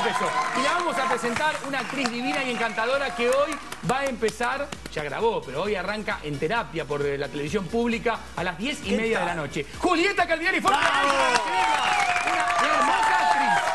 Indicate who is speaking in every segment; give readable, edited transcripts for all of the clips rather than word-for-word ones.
Speaker 1: empezó. Y la vamos a presentar una actriz divina y encantadora que hoy va a empezar, ya grabó, pero hoy arranca en terapia por la televisión pública a las 10:30 de la noche. Julieta Cardinali, fuerte. Una hermosa actriz.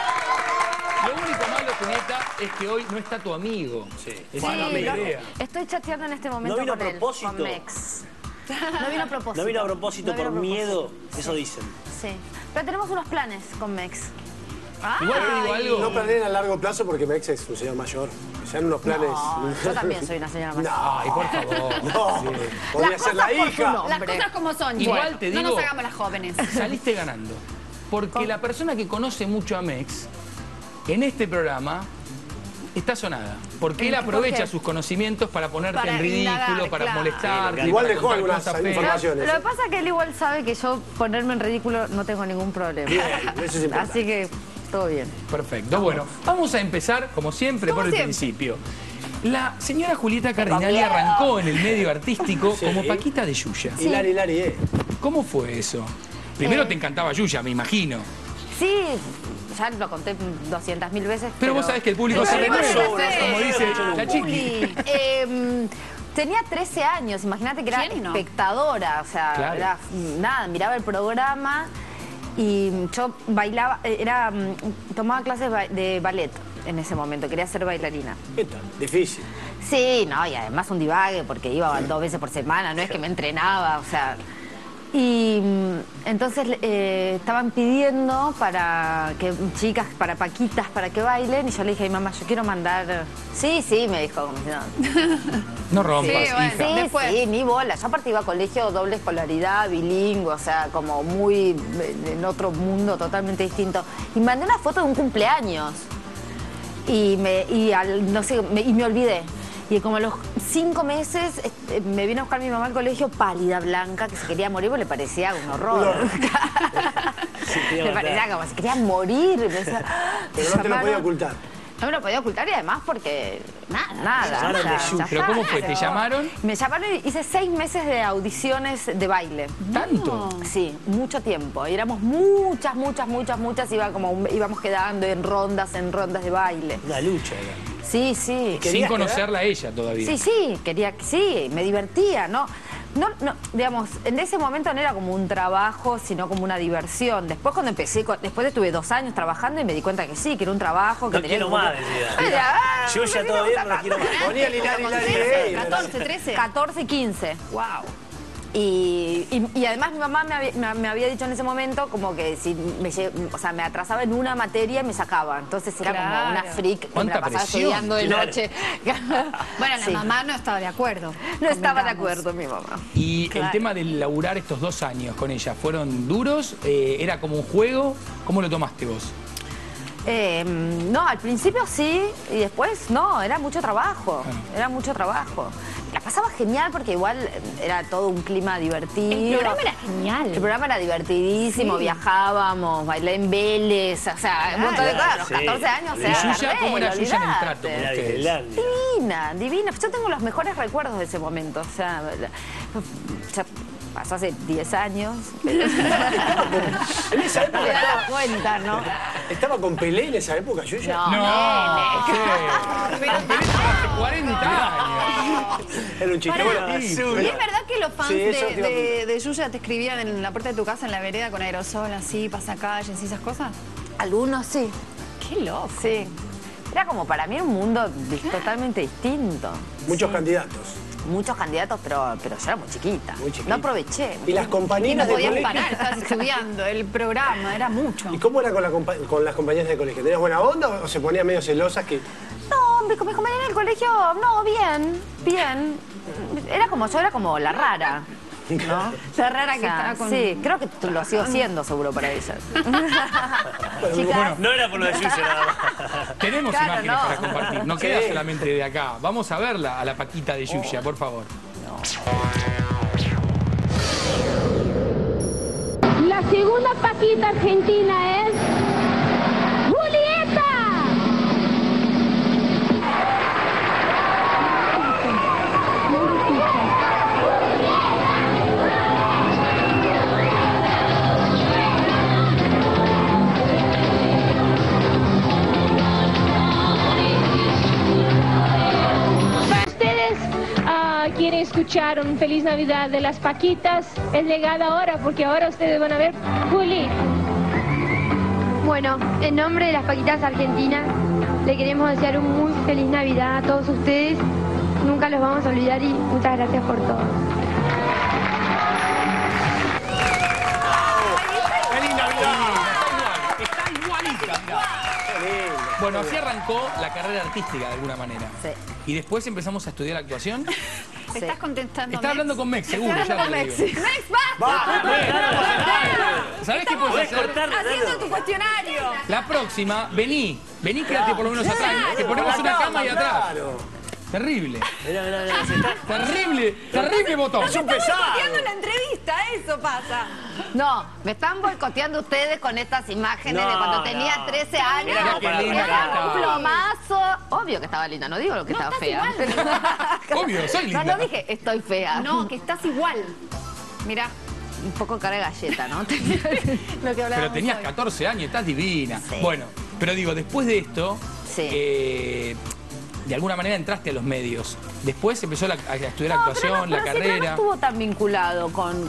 Speaker 1: Lo único malo, Julieta, es que hoy no está tu amigo.
Speaker 2: Sí.
Speaker 1: Esa es la idea.
Speaker 3: Estoy chateando en este momento
Speaker 2: ¿No vino
Speaker 3: con
Speaker 2: a propósito?
Speaker 3: él, con Mex. No vino a propósito.
Speaker 2: No vino a propósito por miedo, eso dicen.
Speaker 3: Sí. Pero tenemos unos planes con Mex.
Speaker 1: Igual te digo algo.
Speaker 4: No planeen a largo plazo porque Mex es un señor mayor. Sean unos planes...
Speaker 3: No, yo también soy una señora mayor.
Speaker 1: Ay, por favor.
Speaker 4: No, podría ser la hija.
Speaker 5: Las cosas como son,
Speaker 1: Igual te digo,
Speaker 5: no nos hagamos las jóvenes.
Speaker 1: Saliste ganando. Porque la persona que conoce mucho a Mex, en este programa, está sonada. Porque él aprovecha sus conocimientos para ponerte
Speaker 5: Para
Speaker 1: en ridículo,
Speaker 5: indagar,
Speaker 1: para
Speaker 5: claro.
Speaker 1: molestarte.
Speaker 4: Igual
Speaker 1: para
Speaker 4: dejó
Speaker 1: contar
Speaker 4: algunas
Speaker 1: cosas feas.
Speaker 4: informaciones.
Speaker 3: Lo que pasa es que él igual sabe que yo ponerme en ridículo no tengo ningún problema.
Speaker 4: Bien, eso es importante.
Speaker 3: Así que todo bien.
Speaker 1: Perfecto. Bueno, vamos a empezar, como siempre, por el principio. La señora Julieta Cardinali
Speaker 3: miedo.
Speaker 1: arrancó en el medio artístico
Speaker 4: Sí.
Speaker 1: como Paquita de Yuya.
Speaker 4: Hilari,
Speaker 1: ¿Cómo fue eso? Primero te encantaba Yuya, me imagino.
Speaker 3: Sí, ya lo conté 200.000 veces.
Speaker 1: Pero vos sabés que el público se renueva, como dice la chiqui.
Speaker 3: Juli, tenía 13 años, imagínate que era
Speaker 5: ¿Quién no?
Speaker 3: espectadora, o sea,
Speaker 1: Claro.
Speaker 3: era, nada, miraba el programa y yo bailaba, tomaba clases de ballet en ese momento, quería ser bailarina.
Speaker 4: ¿Qué tal? Difícil.
Speaker 3: Sí, no, y además un divague porque iba 2 veces por semana, no es que me entrenaba, o sea... Y entonces estaban pidiendo para que chicas, para paquitas, para que bailen, y yo le dije a mi mamá, yo quiero mandar... Sí, me dijo, como si no...
Speaker 1: No rompas,
Speaker 5: Sí, bueno.
Speaker 1: hija.
Speaker 3: Sí,
Speaker 5: Después.
Speaker 3: sí, ni bola. Yo aparte iba a colegio doble escolaridad, bilingüe, o sea, como muy en otro mundo totalmente distinto. Y mandé una foto de un cumpleaños. Y me olvidé. Y como a los 5 meses me vino a buscar mi mamá al colegio pálida, blanca, que se quería morir porque le parecía un horror. Le parecía como se quería morir. Me decía,
Speaker 4: Pero no te lo podía ocultar.
Speaker 3: No me lo podía ocultar y además porque nada.
Speaker 2: llamaron
Speaker 3: o sea,
Speaker 2: de Yuya.
Speaker 3: ya
Speaker 1: ¿Pero
Speaker 3: está,
Speaker 1: cómo fue? ¿Te llamaron?
Speaker 3: Me llamaron y hice 6 meses de audiciones de baile.
Speaker 1: ¿Tanto?
Speaker 3: Sí, mucho tiempo. Y éramos muchas. Íbamos quedando en rondas de baile.
Speaker 2: Una lucha era.
Speaker 3: Sí.
Speaker 1: Sin conocerla a ella todavía.
Speaker 3: Sí, me divertía, ¿no? No, digamos, en ese momento no era como un trabajo, sino como una diversión. Después cuando empecé, después estuve 2 años trabajando y me di cuenta que sí, que era un trabajo. Que
Speaker 2: No
Speaker 3: tenía
Speaker 2: quiero
Speaker 3: como
Speaker 2: más,
Speaker 3: que-
Speaker 2: decía.
Speaker 3: Ah,
Speaker 2: Yo ya todo bien, no la quiero más.
Speaker 4: Ponía el Hilari,
Speaker 5: 14, 13.
Speaker 3: 14, 15.
Speaker 5: Wow.
Speaker 3: Y además mi mamá me había dicho en ese momento como que si me atrasaba en una materia me sacaba. Entonces era como
Speaker 5: Claro.
Speaker 3: una freak que me
Speaker 1: ¿Cuánta
Speaker 3: la pasaba
Speaker 1: presión?
Speaker 3: estudiando de
Speaker 2: Claro.
Speaker 3: noche.
Speaker 5: Bueno,
Speaker 3: Sí.
Speaker 5: la mamá no estaba de acuerdo.
Speaker 3: No estaba de
Speaker 5: convengamos.
Speaker 3: acuerdo mi mamá.
Speaker 1: Y el
Speaker 5: Claro.
Speaker 1: tema de laburar estos 2 años con ella, ¿fueron duros? ¿Era como un juego? ¿Cómo lo tomaste vos?
Speaker 3: No, al principio sí y después no, era mucho trabajo. La pasaba genial porque igual era todo un clima divertido.
Speaker 5: El programa era genial.
Speaker 3: El programa era divertidísimo,
Speaker 5: Sí.
Speaker 3: viajábamos, bailé en Vélez, o sea, un montón de cosas. A los
Speaker 2: Sí.
Speaker 3: 14 años,
Speaker 1: ¿Y
Speaker 3: era
Speaker 1: Yuya? ¿Cómo era Yuya en el
Speaker 3: olvidate.
Speaker 1: trato?
Speaker 2: Era
Speaker 1: Ustedes.
Speaker 2: Disneylandia.
Speaker 3: Divina. Yo tengo los mejores recuerdos de ese momento. O sea, ya pasó hace 10 años.
Speaker 4: En esa
Speaker 3: No
Speaker 4: época
Speaker 3: me das cuenta, ¿no?
Speaker 4: estaba con Pelé en esa época, Yuya.
Speaker 3: No,
Speaker 1: No,
Speaker 3: nene.
Speaker 1: ¿qué? Hace 40 años.
Speaker 4: Era un chiste.
Speaker 5: Pará.
Speaker 4: Bueno,
Speaker 5: ¿Y es verdad que los fans
Speaker 4: Sí, eso te iba a
Speaker 5: de Yuya te escribían en la puerta de tu casa, en la vereda, con aerosol, así, pasacalles y esas cosas?
Speaker 3: Algunos sí.
Speaker 5: ¡Qué loco!
Speaker 3: Sí. Era como para mí un mundo totalmente distinto.
Speaker 4: muchos candidatos.
Speaker 3: Muchos candidatos, pero yo era muy chiquita.
Speaker 4: Muy chiquita.
Speaker 3: No aproveché.
Speaker 4: Y las
Speaker 5: Y no
Speaker 4: compañeras de
Speaker 5: podías
Speaker 4: colegio.
Speaker 5: parar, estabas estudiando, el programa, era mucho.
Speaker 4: ¿Y cómo era con las compañeras de colegio? ¿Tenías buena onda o se ponía medio celosas que...
Speaker 3: No, mis compañeras del colegio, no, bien. Yo era como la rara. ¿No?
Speaker 5: La rara que
Speaker 3: O sea,
Speaker 5: estaba con...
Speaker 3: Sí, creo que lo sigo siendo seguro para ellas.
Speaker 1: Bueno,
Speaker 2: No era por lo de Yuya nada más.
Speaker 1: tenemos
Speaker 3: Claro,
Speaker 1: imágenes
Speaker 3: no.
Speaker 1: para compartir. No queda
Speaker 4: Sí.
Speaker 1: solamente de acá. Vamos a verla a la Paquita de Yuya, por favor.
Speaker 6: La segunda Paquita argentina es Julieta. escucharon Feliz Navidad de las Paquitas, es llegada ahora porque ahora ustedes van a ver Juli.
Speaker 7: Bueno, en nombre de las Paquitas Argentinas, le queremos desear un muy feliz Navidad a todos ustedes. Nunca los vamos a olvidar y muchas gracias por todo.
Speaker 1: ¡Feliz Navidad! Está igualita, mirá. Bueno, así arrancó la carrera artística de alguna manera.
Speaker 3: Sí.
Speaker 1: Y después empezamos a estudiar actuación.
Speaker 5: ¿Te estás contestando?
Speaker 1: Está hablando con Mex, seguro,
Speaker 5: Está
Speaker 1: ya
Speaker 5: hablando
Speaker 1: te
Speaker 5: con
Speaker 1: lo digo.
Speaker 5: Mex. ¡Mex, basta!
Speaker 1: ¿Sabés qué puedes hacer?
Speaker 5: Haciendo tu cuestionario.
Speaker 1: La próxima, vení, quédate por lo menos atrás. Te ponemos una cama ahí atrás. Terrible.
Speaker 2: Mirá, se está...
Speaker 1: Terrible botón.
Speaker 2: Es un pesado.
Speaker 5: Haciendo la entrevista, eso pasa.
Speaker 3: No, me están boicoteando ustedes con estas imágenes de cuando tenía 13 años.
Speaker 2: Mirá qué linda que
Speaker 3: Era
Speaker 1: estaba.
Speaker 3: un plomazo. Obvio que estaba linda, no digo lo que estaba fea.
Speaker 1: Obvio, soy linda.
Speaker 3: No dije estoy fea.
Speaker 5: No, que estás igual. Mirá.
Speaker 3: Un poco cara de galleta, ¿no? Lo que hablábamos
Speaker 1: Pero tenías
Speaker 3: hoy.
Speaker 1: 14 años, estás divina.
Speaker 3: Sí.
Speaker 1: Bueno, pero digo, después de esto,
Speaker 3: Sí.
Speaker 1: de alguna manera entraste a los medios. Después empezó a estudiar
Speaker 3: No,
Speaker 1: actuación,
Speaker 3: pero
Speaker 1: la
Speaker 3: siempre
Speaker 1: carrera.
Speaker 3: no estuvo tan vinculado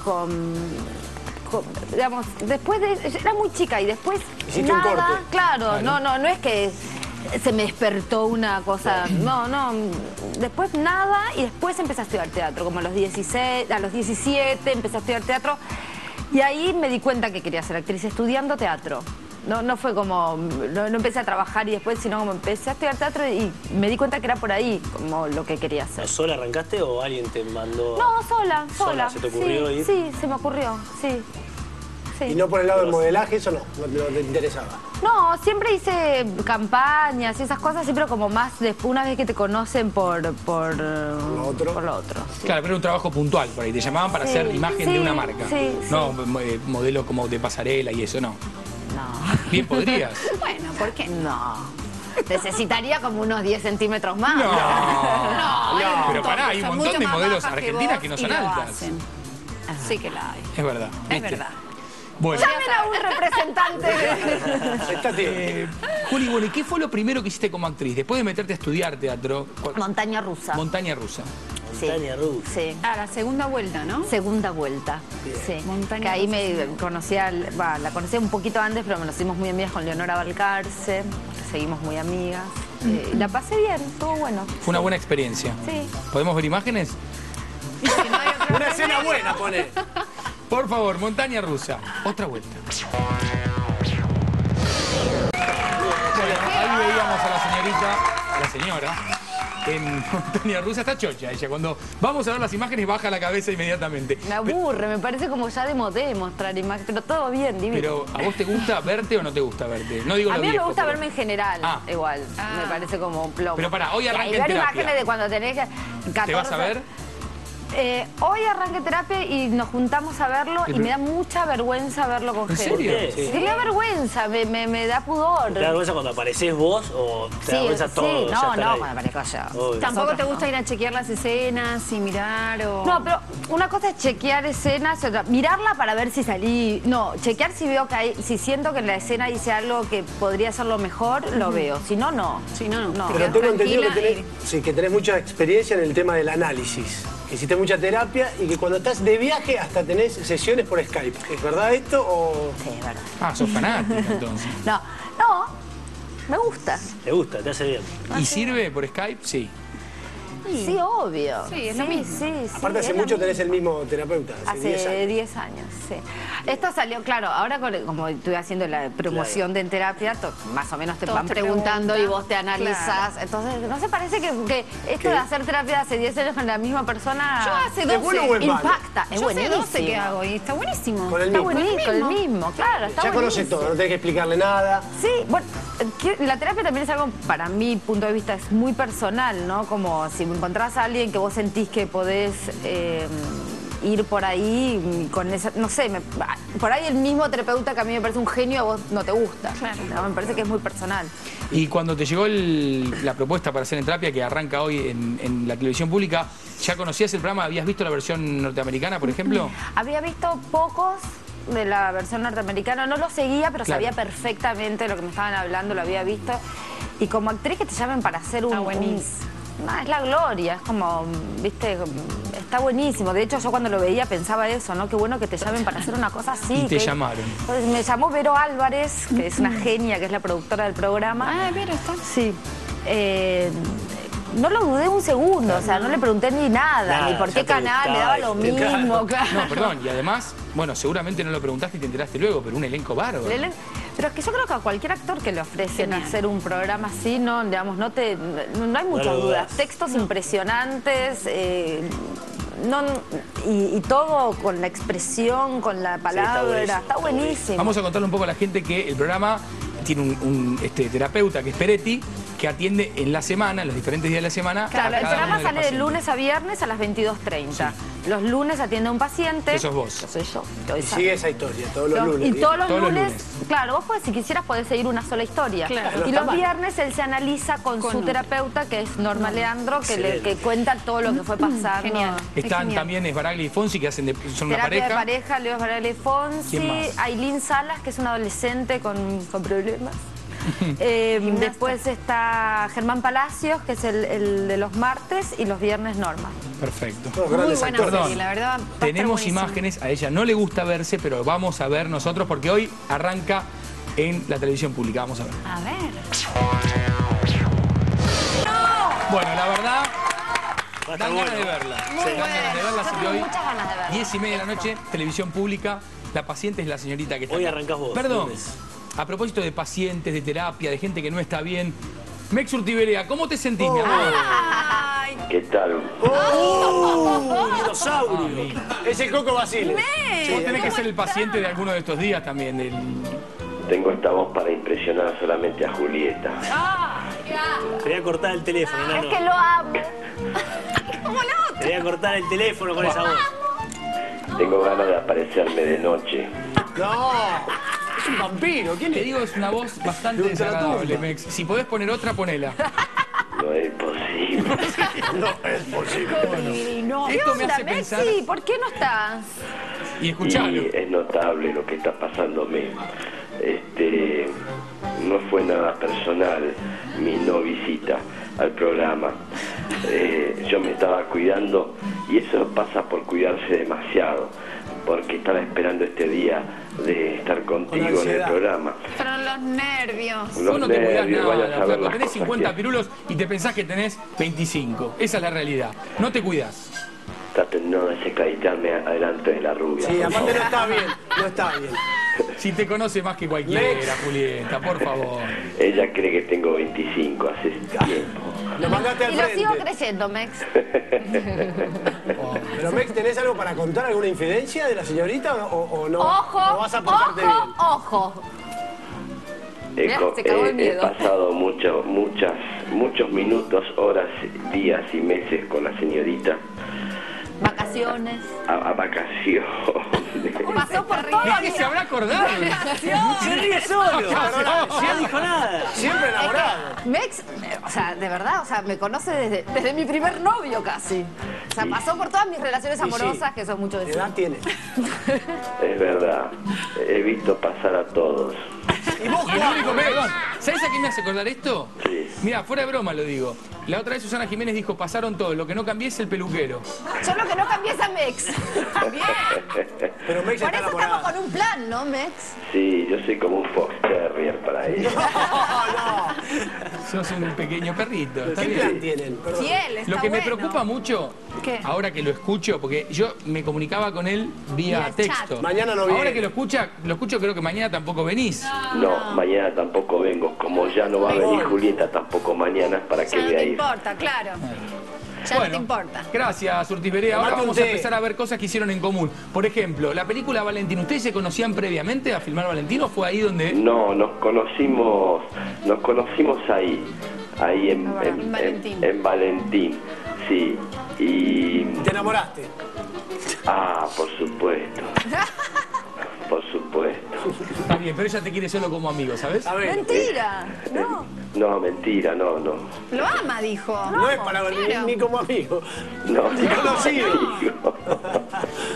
Speaker 3: digamos, después de... Era muy chica y después
Speaker 4: Hiciste un
Speaker 3: nada,
Speaker 4: corte.
Speaker 3: claro, no es que se me despertó una cosa, no, después nada y después empecé a estudiar teatro, como a los 17 empecé a estudiar teatro y ahí me di cuenta que quería ser actriz estudiando teatro. No fue como, no empecé a trabajar y después, sino como empecé a estudiar teatro y me di cuenta que era por ahí como lo que quería hacer.
Speaker 2: ¿Sola arrancaste o alguien te mandó?
Speaker 3: No, sola.
Speaker 2: ¿Se te ocurrió ir?
Speaker 3: Sí, se me ocurrió, sí.
Speaker 4: Y no por el lado del modelaje, eso no te interesaba.
Speaker 3: No, siempre hice campañas y esas cosas, siempre como más después, una vez que te conocen por lo
Speaker 4: otro.
Speaker 3: Sí.
Speaker 1: Claro, pero era un trabajo puntual por ahí. Te llamaban para
Speaker 3: Sí,
Speaker 1: hacer imagen
Speaker 3: sí,
Speaker 1: de una marca.
Speaker 3: sí,
Speaker 1: No modelo como de pasarela y eso, no.
Speaker 3: No.
Speaker 1: Bien podrías.
Speaker 5: Bueno, ¿por qué?
Speaker 3: No. Necesitaría como unos 10 centímetros más.
Speaker 1: No.
Speaker 5: hay un
Speaker 1: Pero pará, hay un
Speaker 5: son
Speaker 1: montón
Speaker 5: mucho
Speaker 1: de
Speaker 5: más
Speaker 1: modelos
Speaker 5: bajas
Speaker 1: argentinas
Speaker 5: vos
Speaker 1: que no
Speaker 5: y
Speaker 1: son
Speaker 5: lo
Speaker 1: altas.
Speaker 5: hacen. Sí que la hay.
Speaker 1: Es verdad.
Speaker 5: Es
Speaker 1: ¿viste?
Speaker 5: verdad.
Speaker 1: Bueno,
Speaker 3: Llamen a un representante.
Speaker 4: Estate.
Speaker 1: Juli, bueno, ¿y qué fue lo primero que hiciste como actriz? Después de meterte a estudiar teatro.
Speaker 3: Montaña rusa.
Speaker 1: Montaña rusa.
Speaker 3: Sí.
Speaker 2: Montaña rusa.
Speaker 3: Sí.
Speaker 5: Ah, la segunda vuelta, ¿no?
Speaker 3: Segunda vuelta. Sí.
Speaker 5: Montaña
Speaker 3: que ahí
Speaker 5: rusa.
Speaker 3: me conocía, la conocía un poquito antes, pero nos hicimos muy amigas con Leonora Balcarce. Seguimos muy amigas. Y la pasé bien, estuvo bueno.
Speaker 1: Fue una buena experiencia.
Speaker 3: Sí.
Speaker 1: ¿Podemos ver imágenes?
Speaker 4: Una escena buena, pone.
Speaker 1: Por favor, montaña rusa. Otra vuelta. Bueno, ahí veíamos a la señora, en montaña rusa. Está chocha ella. Cuando vamos a ver las imágenes, baja la cabeza inmediatamente.
Speaker 3: Me aburre, me parece como ya de modé mostrar imágenes, pero todo bien, divino.
Speaker 1: Pero, ¿a vos te gusta verte o no te gusta verte? No digo
Speaker 3: A
Speaker 1: lo
Speaker 3: mí me
Speaker 1: viejo,
Speaker 3: gusta
Speaker 1: pero-
Speaker 3: verme en general,
Speaker 1: Ah.
Speaker 3: me parece como un plomo.
Speaker 1: Pero pará, hoy
Speaker 3: Y
Speaker 1: arranca
Speaker 3: ahí
Speaker 1: en
Speaker 3: ver
Speaker 1: terapia.
Speaker 3: imágenes de cuando tenés 14...
Speaker 1: ¿Te vas a ver?
Speaker 3: Hoy arranqué terapia y nos juntamos a verlo y me da mucha vergüenza verlo con
Speaker 1: ¿En
Speaker 3: gente.
Speaker 1: serio?
Speaker 2: Sí.
Speaker 3: Sí, me da vergüenza, me da pudor.
Speaker 2: ¿Te da vergüenza cuando apareces vos o te da vergüenza todo?
Speaker 3: sí,
Speaker 2: ya
Speaker 3: no,
Speaker 2: estar
Speaker 3: no,
Speaker 2: ahí?
Speaker 3: cuando aparezco yo.
Speaker 2: Obvio.
Speaker 5: ¿Tampoco te
Speaker 3: Nosotros
Speaker 5: gusta
Speaker 3: no.
Speaker 5: ir a chequear las escenas y mirar o...?
Speaker 3: No, pero una cosa es chequear escenas y otra, mirarla para ver si salí. No, chequear si veo que hay, si siento que en la escena hice algo que podría ser lo mejor, lo veo. Si no, no.
Speaker 5: Si no, no.
Speaker 4: Pero
Speaker 5: Quedás
Speaker 4: tengo entendido que
Speaker 5: tranquila
Speaker 4: tenés, que tenés mucha experiencia en el tema del análisis. Que hiciste mucha terapia y que cuando estás de viaje hasta tenés sesiones por Skype. ¿Es verdad esto o...?
Speaker 3: Sí, es verdad.
Speaker 1: Ah, sos fanática entonces.
Speaker 3: No, me gusta.
Speaker 2: ¿Te gusta? ¿Te hace bien?
Speaker 1: ¿Y sirve por Skype? Sí.
Speaker 3: Sí, obvio.
Speaker 5: Sí, es lo mismo.
Speaker 3: Sí,
Speaker 4: Aparte hace
Speaker 3: es lo
Speaker 4: mucho
Speaker 3: mismo.
Speaker 4: tenés el mismo terapeuta.
Speaker 3: Hace 10 años, sí. Esto salió, claro, ahora como estuve haciendo la promoción de En Terapia, más o menos te
Speaker 5: Todos
Speaker 3: van
Speaker 5: te
Speaker 3: preguntando y
Speaker 5: preguntan.
Speaker 3: vos te analizás.
Speaker 5: Claro.
Speaker 3: Entonces, ¿no se parece que esto de hacer terapia hace 10 años con la misma persona
Speaker 5: Yo hace
Speaker 4: ¿Es
Speaker 5: 12.
Speaker 4: bueno o es malo?
Speaker 3: impacta? Es
Speaker 5: Yo hace
Speaker 3: buenísimo.
Speaker 5: 12 que hago y está buenísimo.
Speaker 4: Con el
Speaker 3: Está
Speaker 4: mismo.
Speaker 3: buenísimo, con el mismo, claro, está
Speaker 4: Ya conoces
Speaker 3: buenísimo.
Speaker 4: todo, no tenés que explicarle nada.
Speaker 3: Sí, bueno, la terapia también es algo, para mi punto de vista, es muy personal, ¿no? Como si encontrás a alguien que vos sentís que podés ir por ahí con esa, no sé, por ahí el mismo terapeuta que a mí me parece un genio, a vos no te gusta.
Speaker 5: Claro.
Speaker 3: ¿no? Me parece que es muy personal.
Speaker 1: Y cuando te llegó la propuesta para hacer En Terapia, que arranca hoy en la televisión pública, ¿ya conocías el programa? ¿Habías visto la versión norteamericana, por ejemplo?
Speaker 3: Había visto pocos de la versión norteamericana, no lo seguía, pero
Speaker 1: Claro.
Speaker 3: sabía perfectamente lo que me estaban hablando, lo había visto. Y como actriz que te llamen para hacer un es la gloria, es como, viste, está buenísimo. De hecho, yo cuando lo veía pensaba eso, ¿no? Qué bueno que te llamen para hacer una cosa así.
Speaker 1: Y te llamaron.
Speaker 3: Pues me llamó Vero Álvarez, que es una genia, que es la productora del programa.
Speaker 5: Ah, Vero está.
Speaker 3: Sí. No lo dudé un segundo, o sea, no le pregunté ni nada, ni por qué canal, le daba lo mismo, claro.
Speaker 1: No, perdón, y además, bueno, seguramente no lo preguntaste y te enteraste luego, pero un elenco bárbaro.
Speaker 3: Pero es que yo creo que a cualquier actor que le ofrecen hacer un programa así, no, digamos, no hay muchas dudas. Textos impresionantes, y todo con la expresión, con la palabra, está buenísimo.
Speaker 1: Vamos a contarle un poco a la gente que el programa tiene un terapeuta que es Peretti, que atiende en la semana, en los diferentes días de la semana.
Speaker 3: Claro, el programa sale de lunes a viernes a las 22:30. Sí. Los lunes atiende a un paciente.
Speaker 1: Eso es vos.
Speaker 3: Yo soy yo.
Speaker 4: Y sigue esa historia, todos los lunes.
Speaker 3: Y todos los lunes, claro, vos si quisieras podés seguir una sola historia. Claro. Y los viernes él se analiza con su terapeuta, que es Norma Leandro, que cuenta todo lo que fue pasando.
Speaker 5: Genial.
Speaker 1: Están también Esbaraglia y Fonsi, que son una
Speaker 3: terapia
Speaker 1: pareja.
Speaker 3: De pareja, Leo Esbaraglia y Fonsi. Ailín Salas, que es una adolescente con problemas. Después está Germán Palacios, que es el de los martes, y los viernes Norma.
Speaker 1: Perfecto.
Speaker 5: Muy buena serie, la verdad.
Speaker 1: Tenemos imágenes, a ella no le gusta verse, pero vamos a ver nosotros, porque hoy arranca en la televisión pública. Vamos a ver.
Speaker 5: A ver.
Speaker 1: Bueno, la verdad, dan ganas de verla.
Speaker 3: Muy
Speaker 1: Dan ganas de verla, así que hoy,
Speaker 3: muchas ganas de verla.
Speaker 1: 10:30 de la noche, televisión pública. La paciente es la señorita que está
Speaker 2: Hoy
Speaker 1: acá.
Speaker 2: arrancás vos.
Speaker 1: Perdón.
Speaker 2: Lunes.
Speaker 1: A propósito de pacientes, de terapia, de gente que no está bien. Mex Urtiberea, ¿cómo te sentís, mi amor?
Speaker 5: Ay,
Speaker 8: ¿Qué tal?
Speaker 2: ¡Dinosaurio!
Speaker 4: Es el Coco Basile.
Speaker 1: Vos tenés que ser el paciente de alguno de estos días también.
Speaker 8: Tengo esta voz para impresionar solamente a Julieta.
Speaker 2: Te voy a cortar el teléfono, no,
Speaker 3: Es que lo amo.
Speaker 2: Te voy a cortar el teléfono con esa voz.
Speaker 8: Tengo ganas de aparecerme de noche.
Speaker 4: No, es un vampiro. ¿Quién
Speaker 1: Te
Speaker 4: es?
Speaker 1: digo, es una voz bastante desagradable, Mex. Si podés poner otra, ponela.
Speaker 8: No es posible.
Speaker 4: No es posible.
Speaker 3: No. ¿Qué
Speaker 1: Esto me
Speaker 3: onda,
Speaker 1: hace pensar...
Speaker 3: Messi? ¿Por qué no estás?
Speaker 1: Y escuchalo.
Speaker 8: Y es notable lo que está pasándome. No fue nada personal mi no visita al programa. Yo me estaba cuidando y eso pasa por cuidarse demasiado, porque estaba esperando este día de estar contigo en el programa.
Speaker 5: pero los nervios.
Speaker 8: Los
Speaker 1: Vos no te cuidás
Speaker 8: nervios, vaya a
Speaker 1: nada,
Speaker 8: saber
Speaker 1: flaco.
Speaker 8: las
Speaker 1: Tenés
Speaker 8: cosas
Speaker 1: 50
Speaker 8: que-
Speaker 1: pirulos y te pensás que tenés 25. Esa es la realidad. No te cuidás.
Speaker 8: Traten no de desacreditarme adelante de la rubia.
Speaker 4: Sí,
Speaker 8: por
Speaker 4: aparte
Speaker 8: favor.
Speaker 4: no está bien. No está bien.
Speaker 1: Si te conoce más que cualquiera, Julieta, por favor.
Speaker 8: Ella cree que tengo 25 hace tiempo.
Speaker 4: Lo mandaste al
Speaker 3: Y lo sigo
Speaker 4: frente.
Speaker 3: creyendo, Mex.
Speaker 4: Pero Mex, ¿tenés algo para contar? ¿Alguna infidencia de la señorita o no?
Speaker 3: Ojo,
Speaker 4: ¿O vas a portarte bien?
Speaker 3: ojo. Mirá, se cagó el
Speaker 8: He
Speaker 3: miedo.
Speaker 8: pasado muchos minutos, horas, días y meses con la señorita
Speaker 3: Vacaciones.
Speaker 8: a vacaciones.
Speaker 3: Pasó por todo.
Speaker 1: ¿De qué se habrá acordado?
Speaker 2: ¡Se ríe solo! No dijo nada.
Speaker 4: Siempre enamorado.
Speaker 3: Mex, o sea, de verdad, o sea, me conoce desde mi primer novio casi. O sea, pasó por todas mis relaciones
Speaker 4: Y sí.
Speaker 3: amorosas, que son mucho de
Speaker 4: ¿Qué edad tiene?
Speaker 8: Es verdad, he visto pasar a todos.
Speaker 4: ¿Y vos,
Speaker 1: Y el único, perdón, ¿sabes a qué me hace acordar esto?
Speaker 8: Sí.
Speaker 1: Mira, fuera de broma lo digo. La otra vez Susana Jiménez dijo, pasaron todos, lo que no cambié es el peluquero.
Speaker 3: Yo lo que no cambié es a Mex.
Speaker 4: Pero Mex
Speaker 3: Por
Speaker 4: está
Speaker 3: eso estamos
Speaker 4: enamorada.
Speaker 3: con un plan, ¿no, Mex?
Speaker 8: Sí, yo soy como un fox terrier para ella.
Speaker 1: Sos un pequeño perrito. Está
Speaker 4: ¿Qué
Speaker 1: bien.
Speaker 4: plan tienen? Perdón.
Speaker 5: Fiel, está
Speaker 1: Lo que me
Speaker 5: bueno.
Speaker 1: preocupa mucho,
Speaker 5: ¿Qué?
Speaker 1: ahora que lo escucho, porque yo me comunicaba con él vía
Speaker 5: Vía
Speaker 1: texto.
Speaker 5: chat.
Speaker 4: Mañana no viene.
Speaker 1: Ahora que lo escucho, creo que mañana tampoco venís.
Speaker 8: No, mañana tampoco vengo. Como ya no va a venir Julieta tampoco mañana, ¿para
Speaker 5: Ya
Speaker 8: qué
Speaker 5: no
Speaker 8: voy a
Speaker 5: te
Speaker 8: ir?
Speaker 5: importa, claro. Ya no te importa.
Speaker 1: Gracias, Urtiz Berea. Ahora
Speaker 4: Tomate un
Speaker 1: vamos a
Speaker 4: té.
Speaker 1: empezar a ver cosas que hicieron en común. Por ejemplo, la película Valentín. ¿Ustedes se conocían previamente a filmar Valentín o fue ahí donde...?
Speaker 8: No, nos conocimos ahí
Speaker 5: Valentín.
Speaker 8: en Valentín, sí. Y
Speaker 4: ¿Te enamoraste?
Speaker 8: por supuesto. Por supuesto.
Speaker 1: Está bien, pero ella te quiere solo como amigo, ¿sabes?
Speaker 4: A ver.
Speaker 3: Mentira. No.
Speaker 8: No, mentira, no.
Speaker 5: Lo ama, dijo.
Speaker 4: No es para ver
Speaker 5: Claro.
Speaker 4: ni como amigo.
Speaker 8: No,
Speaker 4: Ni conocido.
Speaker 8: amigo.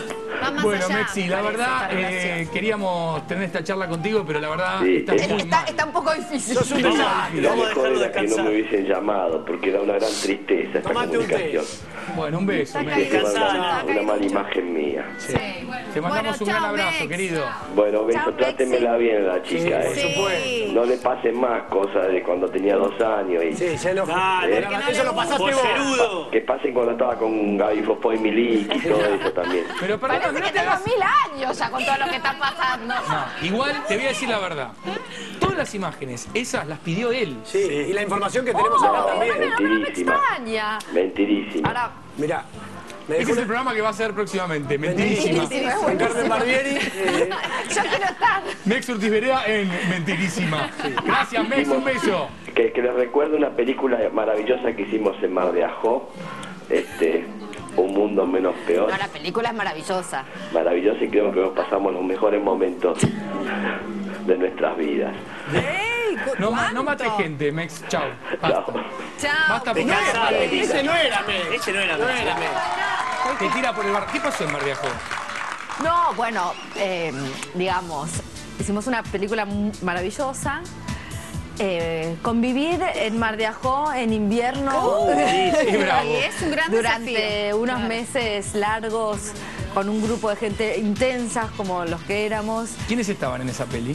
Speaker 5: Va más
Speaker 1: Bueno,
Speaker 5: allá,
Speaker 1: Mexi,
Speaker 5: me
Speaker 1: la
Speaker 5: parece,
Speaker 1: verdad,
Speaker 5: esta relación.
Speaker 1: queríamos tener esta charla contigo, pero la verdad
Speaker 8: Sí,
Speaker 1: está muy mal.
Speaker 3: Está un poco difícil.
Speaker 4: Sos un desastre.
Speaker 8: Lo
Speaker 2: Vamos a
Speaker 8: mejor
Speaker 2: dejarlo
Speaker 8: era que no
Speaker 2: descansar.
Speaker 8: me hubiesen llamado, porque era una gran tristeza esta
Speaker 4: Tomate un té.
Speaker 8: comunicación.
Speaker 1: Bueno, un beso,
Speaker 5: Está
Speaker 1: Mexi.
Speaker 8: Que
Speaker 5: caído.
Speaker 8: una,
Speaker 5: Está
Speaker 8: una
Speaker 5: caído.
Speaker 8: mala imagen mía.
Speaker 5: Sí, bueno.
Speaker 1: Te mandamos un gran
Speaker 5: chao,
Speaker 1: abrazo,
Speaker 5: Mex.
Speaker 1: querido.
Speaker 8: Bueno, beso,
Speaker 3: Chao,
Speaker 8: trátemela bien a la chica,
Speaker 4: por supuesto.
Speaker 5: Sí.
Speaker 8: No le pasen más cosas de cuando tenía 2 años y
Speaker 4: Sí, se enojó.
Speaker 2: Dale,
Speaker 4: Eso lo pasaste vos.
Speaker 2: Pollerudo.
Speaker 8: que pasen cuando estaba con Gaby Fospo y Milik y todo eso también.
Speaker 1: Pero perdón,
Speaker 3: Parece
Speaker 1: no
Speaker 3: que
Speaker 1: te
Speaker 3: tengo
Speaker 1: hagas...
Speaker 3: 1000 años ya con todo lo que está pasando.
Speaker 1: No, igual te voy a decir la verdad. Todas las imágenes, esas las pidió él.
Speaker 4: Sí, y la información que tenemos acá
Speaker 8: No,
Speaker 4: también.
Speaker 8: mentirísima.
Speaker 3: Extraña.
Speaker 8: Mentirísima.
Speaker 3: Ahora,
Speaker 4: Mirá, me
Speaker 1: Ese
Speaker 4: dejó
Speaker 1: es el programa que va a ser próximamente. Mentirísima.
Speaker 3: Mentirísima.
Speaker 4: con Carmen Barbieri.
Speaker 3: yo quiero estar.
Speaker 1: Mex Urtiz Berea en Mentirísima. Gracias, Mex, un beso.
Speaker 8: Que les recuerdo una película maravillosa que hicimos en Mar de Ajó, Un Mundo Menos Peor.
Speaker 3: No, la película es maravillosa.
Speaker 8: Maravillosa y creo que nos pasamos los mejores momentos de nuestras vidas.
Speaker 1: No mates gente, Mex. Chao.
Speaker 8: Chao.
Speaker 5: Chao.
Speaker 1: Basta porque
Speaker 4: Ese no era Mex.
Speaker 2: Ese no era
Speaker 4: No
Speaker 2: Mex.
Speaker 4: era Mex.
Speaker 1: te tira por el bar. ¿Qué pasó en Mar de Ajó?
Speaker 3: No, bueno, digamos, hicimos una película maravillosa. Convivir en Mar de Ajó en invierno
Speaker 1: Qué bravo.
Speaker 5: Y es un gran
Speaker 3: durante
Speaker 5: desafío.
Speaker 3: unos
Speaker 5: Claro.
Speaker 3: meses largos con un grupo de gente intensas como los que éramos.
Speaker 1: ¿Quiénes estaban en esa peli?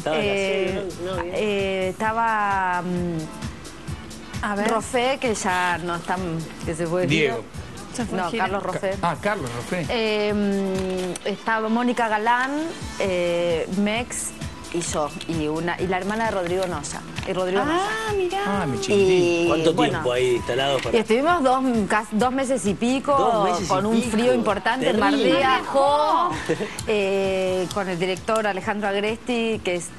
Speaker 3: Estaba
Speaker 5: A ver.
Speaker 3: Rofé, que ya no está, que se fue.
Speaker 1: Diego.
Speaker 5: Ya fue
Speaker 3: No,
Speaker 5: gira.
Speaker 3: Carlos Rofé.
Speaker 1: Carlos Rofé.
Speaker 3: Estaba Mónica Galán, Mex y yo, y la hermana de Rodrigo Noya. Y Rodrigo Noya.
Speaker 5: Ah, mira.
Speaker 1: Mi chiquitín.
Speaker 3: Y,
Speaker 2: ¿Cuánto
Speaker 3: bueno,
Speaker 2: tiempo ahí instalados
Speaker 3: y
Speaker 2: para...?
Speaker 3: estuvimos 2 meses y pico,
Speaker 2: 2 meses y
Speaker 3: con un
Speaker 2: pico.
Speaker 3: frío importante en Mar
Speaker 2: Terrible.
Speaker 3: de Ajó, con el director Alejandro Agresti, que es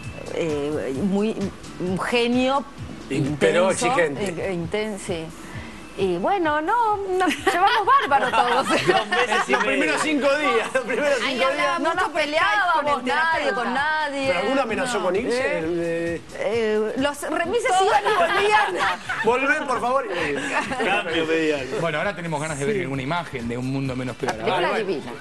Speaker 3: un genio,
Speaker 4: Pero
Speaker 3: intenso,
Speaker 4: exigente.
Speaker 3: sí. Y bueno, nos llevamos bárbaro todos.
Speaker 4: Los primeros 5 días. Los primeros 5 días.
Speaker 3: No nos peleábamos nadie con nadie.
Speaker 4: ¿Pero alguno amenazó con irse?
Speaker 3: Los remises iban y volvían.
Speaker 4: Volver, por favor.
Speaker 2: Cambio medial.
Speaker 1: Bueno, ahora tenemos ganas de ver alguna imagen de Un Mundo Menos Peor.
Speaker 3: Película divina.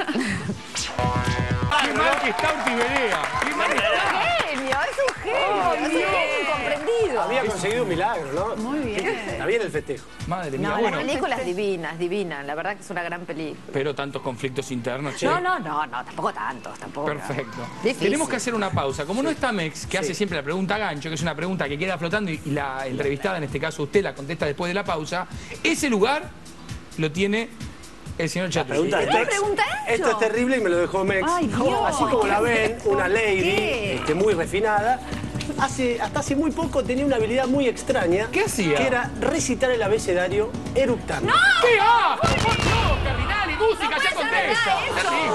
Speaker 1: Qué mal que está Urtiz Berea. Qué mal está.
Speaker 3: Genio, es un genio, es un genio incomprendido.
Speaker 4: Había conseguido un milagro, ¿no?
Speaker 5: Muy bien.
Speaker 4: Está bien el festejo.
Speaker 1: Madre mía,
Speaker 3: No,
Speaker 1: bueno.
Speaker 3: la película es divina, la verdad que es una gran película.
Speaker 1: Pero tantos conflictos internos, che.
Speaker 3: No, tampoco tantos, tampoco.
Speaker 1: Perfecto.
Speaker 3: Difícil.
Speaker 1: Tenemos que hacer una pausa. Como no está Mex, que hace siempre la pregunta gancho, que es una pregunta que queda flotando y la entrevistada, en este caso usted, la contesta después de la pausa, ese lugar lo tiene el señor Chatrucci.
Speaker 2: pregunta de
Speaker 5: ¿Qué
Speaker 2: Mex.
Speaker 5: pregunta es
Speaker 4: Esto es terrible y me lo dejó Mex.
Speaker 5: Ay, Dios.
Speaker 4: Así como la ven, una lady
Speaker 5: qué?
Speaker 4: muy refinada. Hasta hace muy poco tenía una habilidad muy extraña.
Speaker 1: ¿Qué hacía?
Speaker 4: Que era recitar el abecedario eructando.
Speaker 1: ¿Qué? ¡Ah! ¡Por Dios! Cardinal y música, ya contesta. Terrible.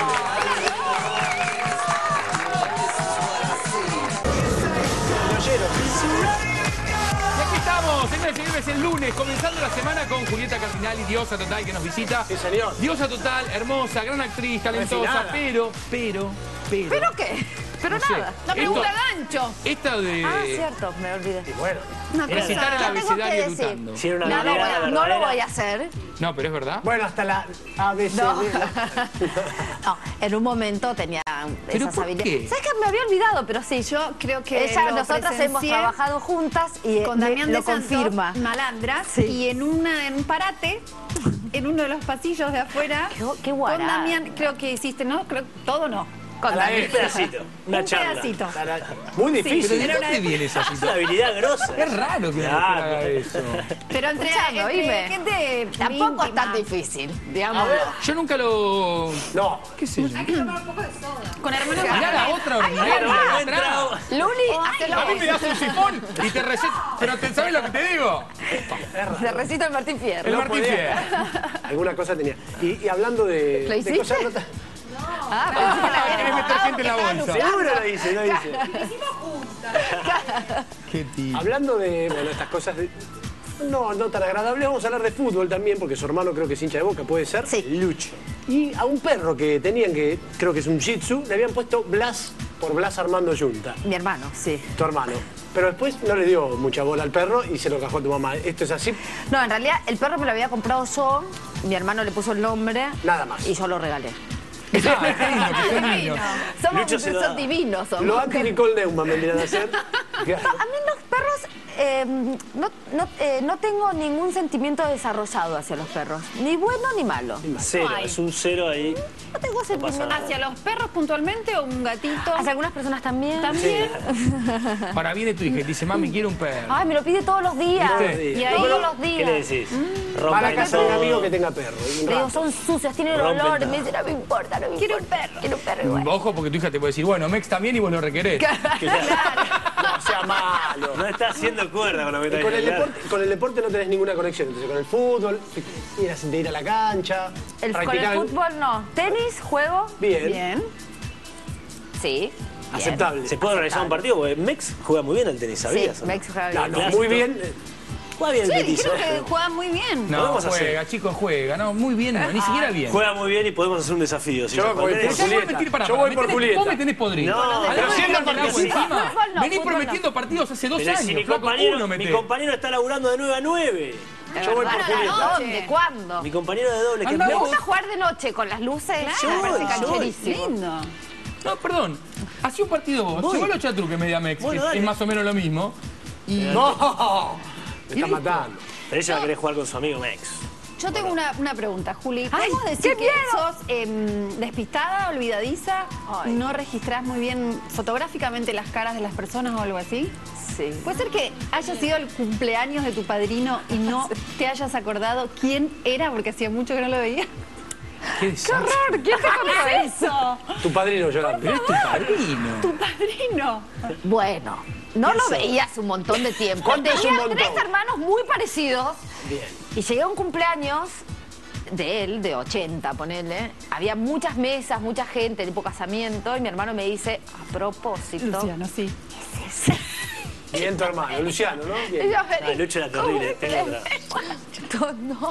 Speaker 1: Y aquí estamos, señores y señores, el lunes, comenzando la semana con Julieta Cardinal y Diosa Total, que nos visita.
Speaker 4: Sí, señor.
Speaker 1: Diosa Total, hermosa, gran actriz, talentosa,
Speaker 4: Refinada.
Speaker 1: pero...
Speaker 3: ¿Pero qué? Pero
Speaker 1: no sé.
Speaker 3: nada.
Speaker 5: La pregunta gancho.
Speaker 1: Esta de
Speaker 3: Ah, cierto, me olvidé.
Speaker 4: Y bueno,
Speaker 5: Una
Speaker 1: recitar el
Speaker 5: cosa.
Speaker 3: tengo
Speaker 1: abecedario
Speaker 3: que decir.
Speaker 1: eructando.
Speaker 2: Si era una
Speaker 3: No
Speaker 2: delegada
Speaker 3: lo
Speaker 2: verdadera.
Speaker 3: voy a hacer.
Speaker 1: No, pero es verdad.
Speaker 4: bueno, hasta la ABC.
Speaker 3: No. No, en un momento tenía
Speaker 1: ¿Pero
Speaker 3: esas
Speaker 1: por
Speaker 3: habilidades.
Speaker 1: qué?
Speaker 3: ¿Sabes qué? Me había olvidado, pero sí.
Speaker 5: Yo creo que
Speaker 3: Ella,
Speaker 5: lo
Speaker 3: nosotras hemos
Speaker 5: presencié
Speaker 3: trabajado juntas y
Speaker 5: con Damián
Speaker 3: lo
Speaker 5: de Santos,
Speaker 3: confirma.
Speaker 5: Malandras,
Speaker 3: Sí.
Speaker 5: y en un parate, en uno de los pasillos de afuera,
Speaker 3: Qué
Speaker 5: con
Speaker 3: guará.
Speaker 5: Damián, creo que hiciste, ¿no? Creo todo no.
Speaker 3: Con
Speaker 4: A la
Speaker 3: Damián.
Speaker 2: Un pedacito. Una
Speaker 5: Un
Speaker 2: charla.
Speaker 5: pedacito.
Speaker 4: Muy
Speaker 1: ¿Pero
Speaker 4: difícil.
Speaker 1: de
Speaker 5: era
Speaker 1: dónde
Speaker 5: una-
Speaker 1: viene esa
Speaker 2: Es una
Speaker 1: situación?
Speaker 2: habilidad grosa.
Speaker 1: Es raro que una
Speaker 2: Claro.
Speaker 1: mujer haga eso.
Speaker 5: Pero entre
Speaker 3: oíme.
Speaker 5: gente
Speaker 3: Tampoco es tan
Speaker 5: íntima.
Speaker 3: difícil, digamos.
Speaker 1: Yo nunca lo...
Speaker 4: No.
Speaker 1: ¿Qué sé yo?
Speaker 5: Con hermanos
Speaker 1: Mirá la otra
Speaker 2: Pero
Speaker 1: ordinaria
Speaker 2: buen
Speaker 1: atrás.
Speaker 2: trago.
Speaker 3: Luli, hacelo
Speaker 1: A mí me das un sifón y te receto. Pero ¿sabes lo que te digo?
Speaker 3: te recito el Martín Fierro.
Speaker 1: El Martín
Speaker 4: podía.
Speaker 1: Fierro.
Speaker 4: Alguna cosa tenía. Y hablando de,
Speaker 3: ¿Lo
Speaker 4: de
Speaker 3: hiciste?
Speaker 4: cosas no tan-
Speaker 3: Ah,
Speaker 1: Querés meter gente en la bolsa.
Speaker 4: Seguro lo hice, lo hice.
Speaker 1: Qué tío.
Speaker 4: Hablando de, bueno, estas cosas no tan agradables, vamos a hablar de fútbol también, porque su hermano creo que es hincha de Boca, ¿puede ser?
Speaker 3: Sí.
Speaker 4: Lucho. Y a un perro que tenían, que creo que es un Shih Tzu, le habían puesto Blas por Blas Armando Yunta,
Speaker 3: Mi hermano, sí.
Speaker 4: tu hermano. Pero después no le dio mucha bola al perro y se lo cajó a tu mamá. ¿Esto es así?
Speaker 3: No, en realidad el perro me lo había comprado yo, mi hermano le puso el nombre.
Speaker 4: Nada más.
Speaker 3: Y yo lo regalé.
Speaker 1: Qué lindo.
Speaker 3: Son divinos. Somos.
Speaker 4: Lo anti-Nicole Neumann vendrían a hacer.
Speaker 3: A mí los perros, no tengo ningún sentimiento desarrollado hacia los perros. Ni bueno ni malo.
Speaker 2: Cero,
Speaker 5: Ay.
Speaker 2: es un cero ahí.
Speaker 3: No tengo sentimiento.
Speaker 5: ¿Hacia los perros puntualmente o un gatito?
Speaker 3: Hacia algunas personas también.
Speaker 5: También.
Speaker 1: Ahora viene tu hija y te dice, mami, quiero un perro.
Speaker 3: Ay, me lo pide todos los días.
Speaker 1: ¿Viste?
Speaker 5: Y ahí,
Speaker 3: Todos los días.
Speaker 2: ¿Qué le decís?
Speaker 4: Va a la casa de un amigo que tenga perro.
Speaker 3: Le digo, son sucios, tienen
Speaker 2: Rompen
Speaker 3: olor.
Speaker 2: todo.
Speaker 3: Me dice, no me importa, no me
Speaker 5: Quiero
Speaker 3: importa.
Speaker 5: un perro.
Speaker 3: Quiero un perro igual.
Speaker 1: Ojo, porque tu hija te puede decir, bueno, Mex también y vos lo requerés.
Speaker 4: No sea malo.
Speaker 2: No está haciendo cuerda con lo que
Speaker 4: Y
Speaker 2: está
Speaker 4: con el,
Speaker 2: diciendo.
Speaker 4: con el deporte no tenés ninguna conexión. Entonces, con el fútbol, de ir a la cancha,
Speaker 3: Con el
Speaker 4: practicar.
Speaker 3: fútbol no. Tenis, juego,
Speaker 4: Bien,
Speaker 5: Bien.
Speaker 3: sí.
Speaker 4: aceptable.
Speaker 2: ¿Se puede organizar un partido? Porque Mex juega muy bien al tenis,
Speaker 3: Sí,
Speaker 2: ¿sabías? o no?
Speaker 3: Mex juega
Speaker 4: No,
Speaker 3: bien.
Speaker 4: no,
Speaker 2: Clásico.
Speaker 4: muy bien.
Speaker 2: Juega bien el
Speaker 5: Sí,
Speaker 2: tenis.
Speaker 5: dijeron que juegan muy bien.
Speaker 1: No,
Speaker 2: Podemos
Speaker 1: juega,
Speaker 2: hacer.
Speaker 1: chicos, juega. No, muy bien, no, ni siquiera bien.
Speaker 2: Juega muy bien y podemos hacer un desafío. ¿sí?
Speaker 4: Yo
Speaker 2: Con
Speaker 4: voy
Speaker 2: tenis.
Speaker 4: por
Speaker 1: Yo voy a
Speaker 4: Julieta.
Speaker 1: mentir para
Speaker 4: Yo voy por
Speaker 1: Vos
Speaker 4: Julieta.
Speaker 1: me tenés podrido.
Speaker 2: No,
Speaker 1: Además
Speaker 2: pero
Speaker 1: de
Speaker 2: siempre
Speaker 1: con agua
Speaker 4: participa.
Speaker 1: encima,
Speaker 3: Fútbol no,
Speaker 1: venís
Speaker 3: fútbol
Speaker 1: prometiendo partidos hace 2
Speaker 2: Pero si mi
Speaker 1: años, flaco,
Speaker 2: compañero,
Speaker 1: uno
Speaker 2: mi
Speaker 1: metés.
Speaker 2: compañero está laburando de 9 a 9.
Speaker 4: Yo voy por
Speaker 5: Verdad,
Speaker 4: Julieta.
Speaker 5: no.
Speaker 3: ¿Dónde? ¿Cuándo?
Speaker 2: Mi compañero de doble que
Speaker 1: Anda
Speaker 3: Me
Speaker 1: vos.
Speaker 3: gusta jugar de noche con las luces.
Speaker 5: Claro,
Speaker 3: Me parece
Speaker 2: yo voy.
Speaker 3: cancherísimo.
Speaker 5: Lindo.
Speaker 1: No, perdón. Hacía un partido vos.
Speaker 2: Voy.
Speaker 1: Llegó los chatruques media Mex,
Speaker 2: Bueno,
Speaker 1: que
Speaker 2: dale.
Speaker 1: es más o menos lo mismo. Y
Speaker 4: No, me está
Speaker 1: listo.
Speaker 4: matando.
Speaker 2: Pero ella va a querer jugar con su amigo Mex.
Speaker 5: Yo tengo una pregunta, Juli.
Speaker 3: Ay,
Speaker 5: ¿Podemos
Speaker 3: qué
Speaker 5: decir que
Speaker 3: miedo.
Speaker 5: sos despistada, olvidadiza?
Speaker 3: Ay.
Speaker 5: ¿No registrás muy bien fotográficamente las caras de las personas o algo así?
Speaker 3: Sí.
Speaker 5: ¿Puede ser que haya sido el cumpleaños de tu padrino y no te hayas acordado quién era porque hacía mucho que no lo veía?
Speaker 1: qué desastre.
Speaker 3: ¿Quién te contó eso?
Speaker 4: Tu padrino llorando.
Speaker 1: Pero es tu padrino.
Speaker 5: Tu padrino.
Speaker 3: Bueno, no lo veías un montón de tiempo.
Speaker 4: ¿Cuánto es un
Speaker 3: Tenía
Speaker 4: montón?
Speaker 3: 3 hermanos muy parecidos.
Speaker 4: Bien.
Speaker 3: Y llegué a un cumpleaños de él, de 80, ponele. Había muchas mesas, mucha gente, tipo casamiento. Y mi hermano me dice, a propósito...
Speaker 5: Luciano, sí.
Speaker 4: Bien tu hermano, Luciano, ¿no? Bien.
Speaker 3: Y yo,
Speaker 2: Ah, Lucho era terrible. Tengo otra.
Speaker 3: No.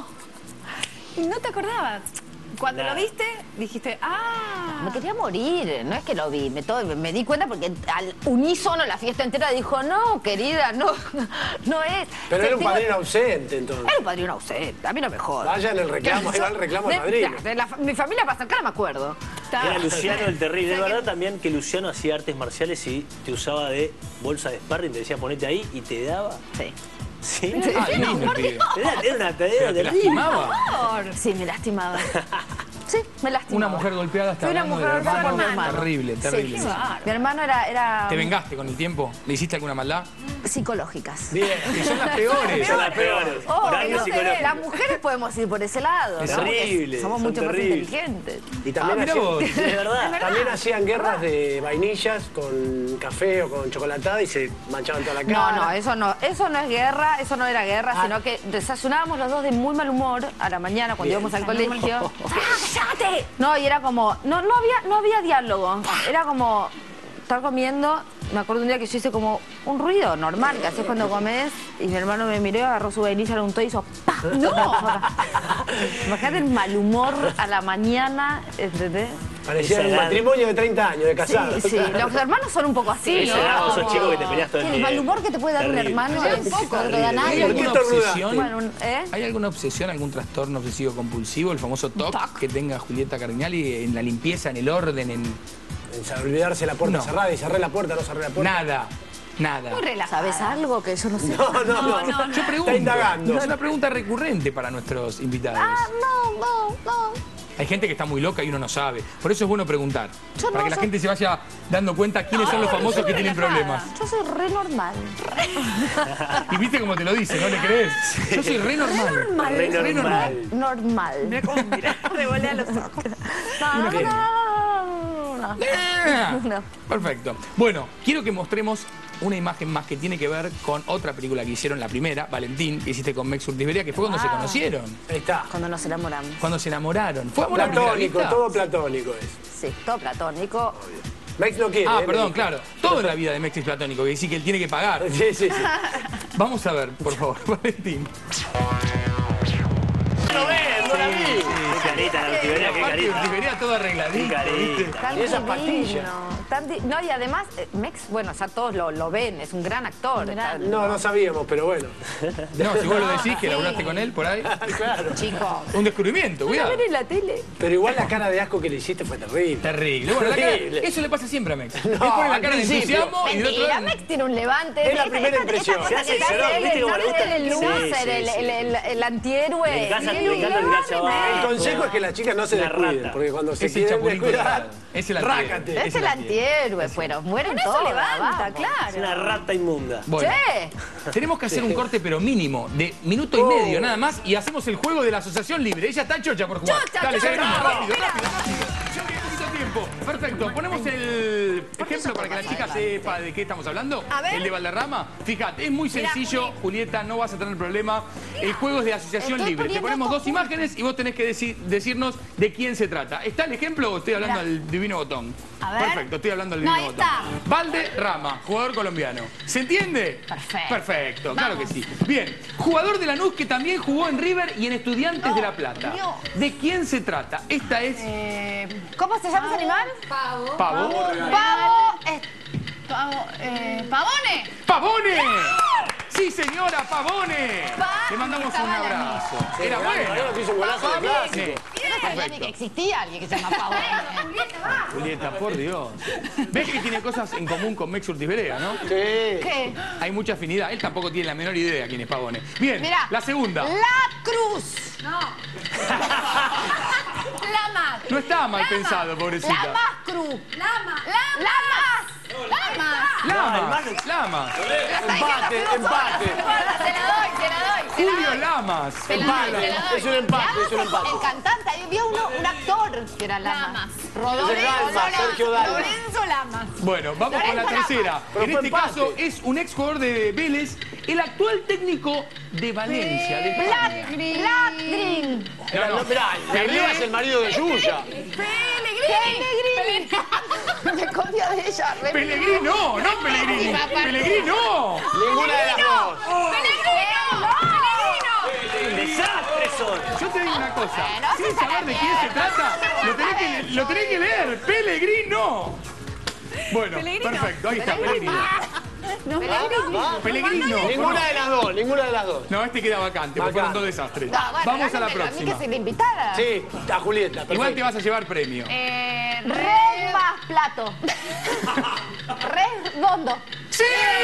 Speaker 5: ¿Y no te acordabas? Cuando
Speaker 2: Nada.
Speaker 5: lo viste, dijiste, ah...
Speaker 3: Me quería morir, no es que lo vi, me di cuenta porque al unísono la fiesta entera dijo, no, querida, no, no es.
Speaker 4: Pero
Speaker 3: Te-
Speaker 4: era un
Speaker 3: tengo-
Speaker 4: padrino ausente, entonces.
Speaker 3: Era un padrino ausente, a mí no me jodas.
Speaker 4: Vaya en el reclamo, ahí va el reclamo al padrino.
Speaker 3: Mi familia para cercana me acuerdo.
Speaker 2: Era Luciano el terrible. Es verdad también que Luciano hacía artes marciales y te usaba de bolsa de sparring, te decía ponete ahí y te daba.
Speaker 3: Sí.
Speaker 2: ¿Sí?
Speaker 1: Ah, lindo el pibe.
Speaker 2: Era una tarea
Speaker 1: Pero te
Speaker 2: terrible.
Speaker 1: lastimaba.
Speaker 3: Sí, me lastimaba. Sí, me lastimaba.
Speaker 1: Una mujer golpeada está
Speaker 3: Fui una
Speaker 1: hablando
Speaker 3: mujer
Speaker 1: del
Speaker 3: golpeada por mi
Speaker 1: hermano.
Speaker 3: hermano.
Speaker 1: Terrible,
Speaker 3: Sí,
Speaker 1: terrible.
Speaker 3: sí. Mi hermano era
Speaker 1: ¿Te vengaste con el tiempo? ¿Le hiciste alguna maldad?
Speaker 3: psicológicas.
Speaker 4: Bien.
Speaker 1: Que son las peores.
Speaker 2: Son las peores.
Speaker 3: Oh,
Speaker 2: Daño
Speaker 3: no sé,
Speaker 2: psicológico.
Speaker 3: las mujeres podemos ir por ese lado.
Speaker 2: Es
Speaker 3: ¿no? Porque
Speaker 2: horrible,
Speaker 3: somos
Speaker 2: son
Speaker 3: mucho más
Speaker 2: terribles.
Speaker 3: inteligentes.
Speaker 4: Y
Speaker 1: Ah,
Speaker 4: también,
Speaker 1: mirá
Speaker 4: hacían,
Speaker 1: vos.
Speaker 2: Es verdad.
Speaker 4: también hacían guerras de vainillas con café o con chocolatada y se manchaban toda la cara.
Speaker 3: No, eso no es guerra, eso no era guerra,
Speaker 4: Ah.
Speaker 3: sino que desayunábamos los dos de muy mal humor a la mañana cuando
Speaker 4: Bien.
Speaker 3: íbamos al colegio. ¡Ah, cállate! No, y era como, no había diálogo. Era como estar comiendo. Me acuerdo un día que yo hice como un ruido normal que haces cuando comes y mi hermano me miró, agarró su vainilla, lo untó y hizo ¡pah! ¡No! Imagínate el mal humor a la mañana, ¿entendés?
Speaker 4: Parecía
Speaker 2: Esa
Speaker 4: un
Speaker 2: edad.
Speaker 4: matrimonio de 30 años, de casados.
Speaker 3: Sí, los hermanos son un poco así,
Speaker 2: Esa
Speaker 3: ¿no?
Speaker 2: edad, vos sos
Speaker 3: Como-
Speaker 2: chico que te peleás todo el
Speaker 3: El
Speaker 2: tiempo.
Speaker 3: mal humor que te puede dar un
Speaker 2: Terrible.
Speaker 3: hermano
Speaker 2: Sí,
Speaker 3: es
Speaker 2: sí,
Speaker 3: poco, no te da
Speaker 2: terrible.
Speaker 3: nadie.
Speaker 1: ¿Hay
Speaker 4: ¿Por qué
Speaker 1: alguna
Speaker 4: estornudaste?
Speaker 1: obsesión?
Speaker 3: Bueno,
Speaker 1: ¿Hay alguna obsesión, algún trastorno obsesivo compulsivo, el famoso TOC que tenga Julieta Cardinali en la limpieza, en el orden, en
Speaker 4: En olvidarse la puerta
Speaker 1: No.
Speaker 4: cerrada y cerré la puerta, no cerré la puerta.
Speaker 1: nada? Nada.
Speaker 5: Muy relajada.
Speaker 3: ¿Sabes algo que yo no sé?
Speaker 4: No.
Speaker 1: Yo pregunto.
Speaker 4: Está indagando.
Speaker 1: Es una pregunta recurrente para nuestros invitados.
Speaker 3: No.
Speaker 1: Hay gente que está muy loca y uno no sabe. Por eso es bueno preguntar.
Speaker 3: Yo
Speaker 1: para
Speaker 3: no,
Speaker 1: que la
Speaker 3: yo-
Speaker 1: gente se vaya dando cuenta quiénes son los famosos que tienen problemas.
Speaker 3: Yo soy re normal.
Speaker 1: Y viste cómo te lo dice, ¿no le crees? Yo soy re normal.
Speaker 2: Re normal.
Speaker 3: Normal.
Speaker 5: Revolea los ojos.
Speaker 3: No.
Speaker 1: Ah, Perfecto. Bueno, quiero que mostremos una imagen más que tiene que ver con otra película que hicieron, la primera, Valentín, que hiciste con Mex Urtiz Berea, que fue cuando se conocieron,
Speaker 4: Ahí está.
Speaker 3: Cuando nos enamoramos.
Speaker 1: cuando se enamoraron. ¿Fue amor a primera
Speaker 4: Platónico,
Speaker 1: vista?
Speaker 4: todo platónico es.
Speaker 3: Sí, todo platónico.
Speaker 4: Mex no quiere.
Speaker 1: Ah,
Speaker 4: ¿eh?
Speaker 1: perdón, claro. Todo en la vida de Mex es platónico, que dice que él tiene que pagar.
Speaker 4: Sí.
Speaker 1: Vamos a ver, por favor, Valentín.
Speaker 2: ¡Lo ves! ¡No la vi! carita la Urtiberea, qué
Speaker 1: Aparte,
Speaker 2: carita.
Speaker 1: Urtiberea todo arregladito,
Speaker 2: Qué
Speaker 1: ¿viste?
Speaker 2: carita.
Speaker 3: Tan
Speaker 4: Y esas
Speaker 3: divino,
Speaker 4: pastillas.
Speaker 3: No, y además, Mex, bueno, ya todos lo ven, es un gran actor.
Speaker 4: No, no sabíamos, pero bueno.
Speaker 1: No, si vos lo decís que laburaste con él por ahí.
Speaker 4: Claro.
Speaker 3: Chicos.
Speaker 1: Un descubrimiento, cuidado.
Speaker 3: ¿Ver en la tele?
Speaker 4: Pero igual la cara de asco que le hiciste fue terrible.
Speaker 1: Terrible. Bueno, la cara,
Speaker 4: Terrible.
Speaker 1: eso le pasa siempre a Mex. Él
Speaker 4: No,
Speaker 1: pone la
Speaker 4: al
Speaker 1: cara de
Speaker 4: principio.
Speaker 1: entusiasmo y del otro
Speaker 3: Mentira,
Speaker 1: lado...
Speaker 3: Mex tiene un levante.
Speaker 4: Es la primera impresión.
Speaker 3: Esta cosa
Speaker 2: Se hace
Speaker 3: que hace
Speaker 2: llorar,
Speaker 3: él,
Speaker 2: ¿viste cómo le
Speaker 3: ¿sabes?
Speaker 2: gusta?
Speaker 3: El
Speaker 2: Sí,
Speaker 3: loser,
Speaker 2: sí, sí.
Speaker 3: el antihéroe.
Speaker 2: Le encanta
Speaker 3: Sí,
Speaker 2: tirarse abajo.
Speaker 4: El consejo es que las chicas no se
Speaker 2: Una
Speaker 4: descuiden,
Speaker 2: rata.
Speaker 4: porque cuando se
Speaker 1: Es el
Speaker 4: quieren
Speaker 1: Chapulín
Speaker 4: descuidar,
Speaker 1: Colorado. Es el antihéroe.
Speaker 4: rácate.
Speaker 3: Es el antihéroe, pero mueren
Speaker 5: Eso
Speaker 3: todos.
Speaker 5: levanta,
Speaker 3: vamos.
Speaker 2: Es una rata inmunda.
Speaker 1: Bueno,
Speaker 3: Che.
Speaker 1: tenemos que hacer un corte, pero mínimo, de minuto y medio nada más, y hacemos el juego de la asociación libre. Ella está chocha por jugar.
Speaker 3: Chocha,
Speaker 1: Dale, ya
Speaker 3: chocha.
Speaker 1: venimos, rápido. Ya viene poquito tiempo. Perfecto, ponemos el ejemplo para que la chica sepa de qué estamos hablando.
Speaker 5: A ver.
Speaker 1: El de Valderrama. Fíjate, es muy sencillo, Julieta, no vas a tener problema. El juego es de asociación
Speaker 3: Estoy
Speaker 1: libre. Te
Speaker 3: poniendo
Speaker 1: ponemos
Speaker 3: esto
Speaker 1: dos imágenes y vos tenés que decirnos de quién se trata. ¿Está el ejemplo o estoy hablando al divino botón?
Speaker 5: A ver.
Speaker 1: Perfecto, estoy hablando al
Speaker 5: No,
Speaker 1: divino
Speaker 5: ahí
Speaker 1: botón.
Speaker 5: está.
Speaker 1: Valderrama, jugador colombiano. ¿Se entiende?
Speaker 5: Perfecto.
Speaker 1: Perfecto, claro
Speaker 5: Vamos.
Speaker 1: que sí. Bien, jugador de Lanús que también jugó en River y en Estudiantes de La Plata.
Speaker 5: Dios.
Speaker 1: ¿De quién se trata? Esta es
Speaker 3: ¿Cómo se llama ese animal?
Speaker 1: Pavo.
Speaker 3: Pavo.
Speaker 5: ¡Pavone!
Speaker 1: ¡Pavone! ¡Sí, señora, Pavone! Le mandamos un
Speaker 5: estaba la
Speaker 1: abrazo. Era
Speaker 4: Mariano
Speaker 1: bueno.
Speaker 4: te hizo un golazo de clásico.
Speaker 1: Sí.
Speaker 3: Yo no sabía ni que existía alguien que se llama Pavo.
Speaker 1: Julieta, por Dios. ¿Ves que tiene cosas en común con Mex Urtiberea, no?
Speaker 4: Sí.
Speaker 3: ¿Qué?
Speaker 1: Hay mucha afinidad. Él tampoco tiene la menor idea quién es Pavone. Bien,
Speaker 3: Mirá.
Speaker 1: la segunda.
Speaker 3: La Cruz.
Speaker 5: No. Lama.
Speaker 1: No estaba mal
Speaker 5: Lama.
Speaker 1: pensado, pobrecita.
Speaker 3: La Más Cruz.
Speaker 5: Lama.
Speaker 1: Lamas.
Speaker 4: Empate, empate.
Speaker 3: Se la doy.
Speaker 1: Julio Lamas.
Speaker 4: Empate. Es un empate, es un empate.
Speaker 3: El cantante, ahí había un actor que era Lamas.
Speaker 4: Es Dalma, Sergio Dalma.
Speaker 5: Lorenzo Lamas.
Speaker 1: Bueno, vamos con la tercera.
Speaker 4: Pero
Speaker 1: En
Speaker 4: fue
Speaker 1: este
Speaker 4: empate.
Speaker 1: caso es un ex jugador de Vélez, el actual técnico de Valencia. De España.
Speaker 3: Black Green.
Speaker 1: No, no.
Speaker 4: Mirá, de arriba es el marido de Yuya.
Speaker 3: Pellegrini. Me copia de ella.
Speaker 1: Pellegrini no, no Pellegrini. Pellegrini no.
Speaker 4: Ninguna de las dos.
Speaker 2: ¡Un desastre son!
Speaker 1: Yo te digo una cosa.
Speaker 3: Bueno,
Speaker 1: Sin
Speaker 3: se
Speaker 1: saber de quién se trata, lo tenés que leer. Pellegrini no. Bueno, perfecto, ahí está, Pellegrini. Pellegrini no.
Speaker 4: Ninguna de las dos, ninguna de las dos.
Speaker 1: No, este queda vacante, porque fueron dos desastres. Vamos a la
Speaker 3: A mí que
Speaker 1: próxima.
Speaker 3: se le invitara.
Speaker 4: Sí, a Julieta,
Speaker 1: Igual te
Speaker 4: perfecto.
Speaker 1: vas a llevar premio.
Speaker 3: Red más plato. Redondo.
Speaker 1: ¡Sí!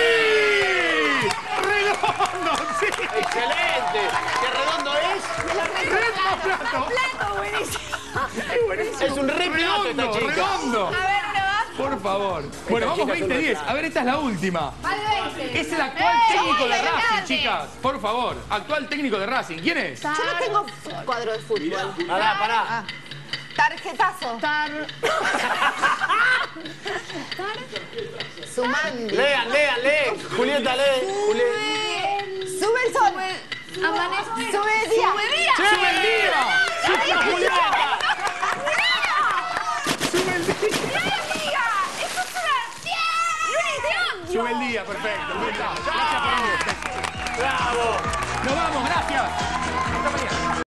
Speaker 1: ¡Redondo! ¡Sí!
Speaker 4: Excelente. ¿Qué redondo es?
Speaker 1: ¡Red más plato!
Speaker 5: Plato, buenísimo.
Speaker 1: ¡Es buenísimo!
Speaker 4: Es un re plato esta
Speaker 1: ¡Redondo!
Speaker 4: chica.
Speaker 1: ¡Redondo!
Speaker 5: A ver, una más.
Speaker 1: Por favor. Bueno, vamos
Speaker 4: chica es un
Speaker 1: 20-10.
Speaker 4: retrato.
Speaker 1: A ver, esta es la última.
Speaker 5: Vale, 20.
Speaker 1: Es el actual técnico de Racing,
Speaker 5: grande.
Speaker 1: chicas. Por favor, actual técnico de Racing. ¿Quién es?
Speaker 3: Yo no tengo cuadro de fútbol.
Speaker 4: Pará, pará.
Speaker 3: Tarjetazo. Sumandi.
Speaker 4: Lean. Julieta, lee. Julieta.
Speaker 3: Sube el sol.
Speaker 5: Amanece.
Speaker 3: Sube el día.
Speaker 1: ¡Sube el día!
Speaker 4: ¡Sí, Julieta!
Speaker 1: ¡Sube el día!
Speaker 5: ¡Eso es una...
Speaker 1: ¡Sube el día! Perfecto. Gracias por venir.
Speaker 4: ¡Bravo!
Speaker 1: Nos vamos, gracias.